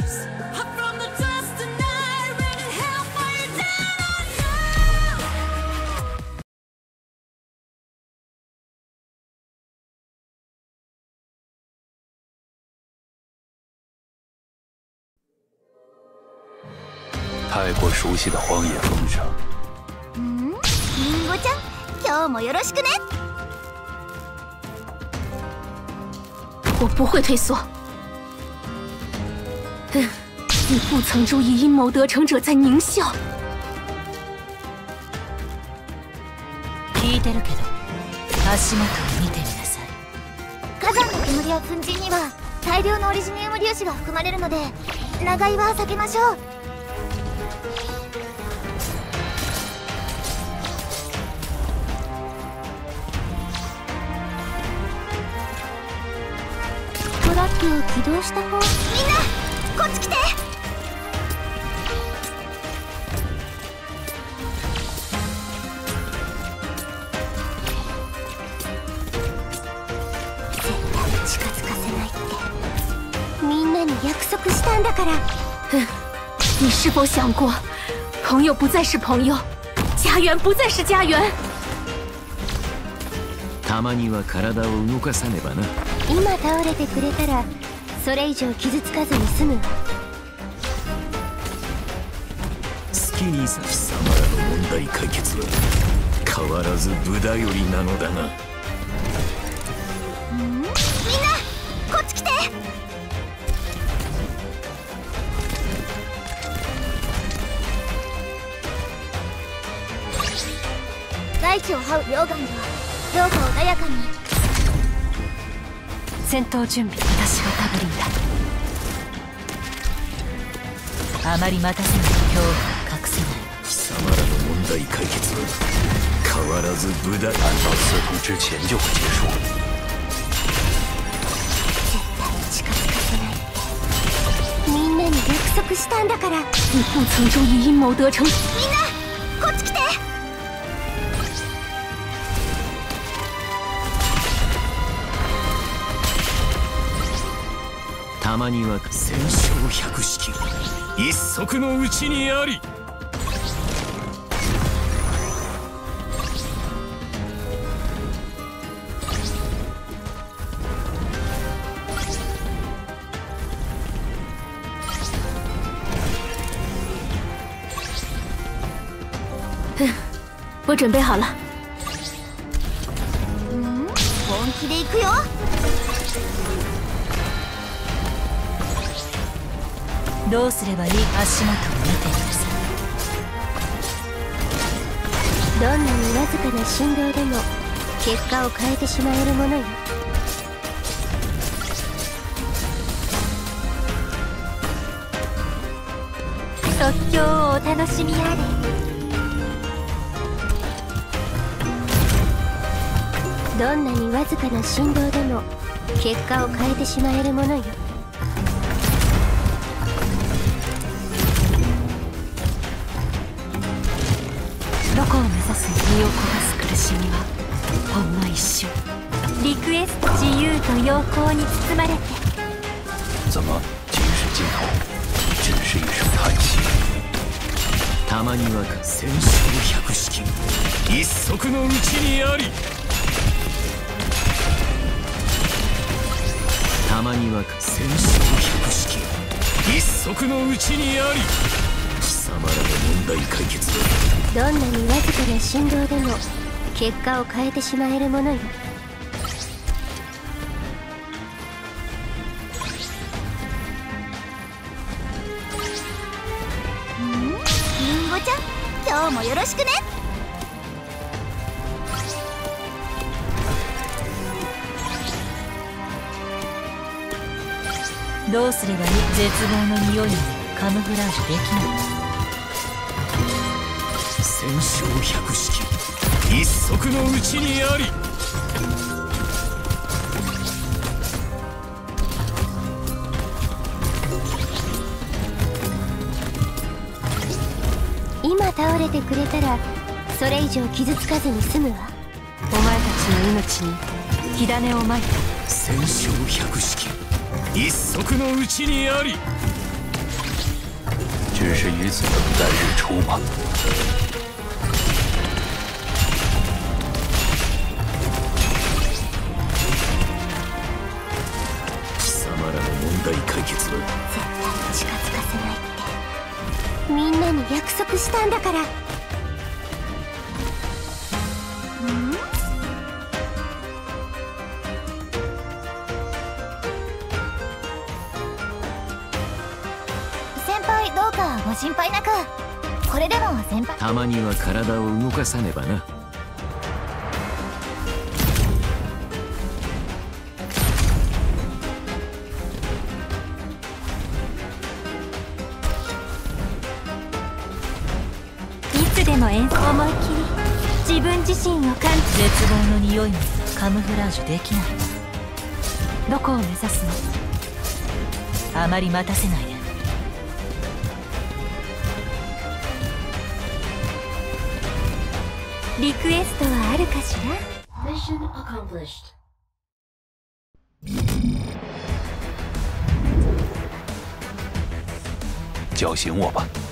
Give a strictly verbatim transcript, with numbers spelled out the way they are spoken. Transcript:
太过熟悉的荒野风声。 嗯，りんごちゃん、今日もよろしくね。 我不会退缩。嗯，你不曾注意阴谋得逞者在狞笑。 聞いてるけど、足元を見てみなさい。 火山の煙や粉塵には大量のオリジニウム粒子が含まれるので、長居は避けましょう。トラックを起動した方。みんなこっち来て。絶対近づかせないってみんなに約束したんだから。 嗯，你是否想过，朋友不再是朋友，家园不再是家园。 たまには体を動かさねばな。 今倒れてくれたらそれ以上傷つかずに済むわ。 好きにさ貴様らの問題解決は変わらず無駄よりなのだが。 ん？みんなこっち来て。大地を這う溶岩ではどうか穏やかに。 戦闘準備、私がタブリンだ。あまり待たせない恐怖は隠せない。 貴様らの問題解決は変わらず無駄。 按照刺痛之前就会结束。 絶対近づかせないってみんなに約束したんだから。 你不曾注意阴谋得逞。 みんなこっち来て。 たまには戦勝百式一足のうちにあり。 嗯，我准备好了。 うん本気で行くよ。 どうすればいい？足元を見てみなさい。 どんなにわずかな振動でも結果を変えてしまえるものよ。即興をお楽しみあれ。どんなにわずかな振動でも結果を変えてしまえるものよ。 どこを目指す身を焦がす苦しみはほんの一瞬。 リクエスト自由と陽光に包まれて。 怎么尽是尽头，只是一声叹息。 たまには戦勝百式一足のうちにあり。たまには戦勝百式一足のうちにあり。貴様らの問題解決はどんなにわずかな振動でも結果を変えてしまえるものよ。ん？りんごちゃん、今日もよろしくね。 どうすればいい？絶望の匂いにカムフラージュできない。 戦勝百式一足のうちにあり。 今倒れてくれたらそれ以上傷つかずに済むわ。 お前たちの命に火種をまいた。 戦勝百式一足のうちにあり。 只是于此等待日出吗？ 貴様らの問題解決は絶対近づかせないってみんなに約束したんだから。先輩どうかご心配なく。これでも先輩たまには体を動かさねばな。 いつでも演奏思いっきり自分自身を感じ。 絶望の匂いもカムフラージュできない。どこを目指すの？あまり待たせないで。 リクエストはあるかしら？ 叫醒我吧。